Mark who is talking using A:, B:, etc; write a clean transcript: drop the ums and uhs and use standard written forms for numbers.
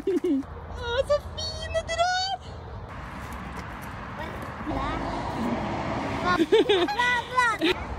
A: Å, så fine dere er!
B: Bla, bla, bla.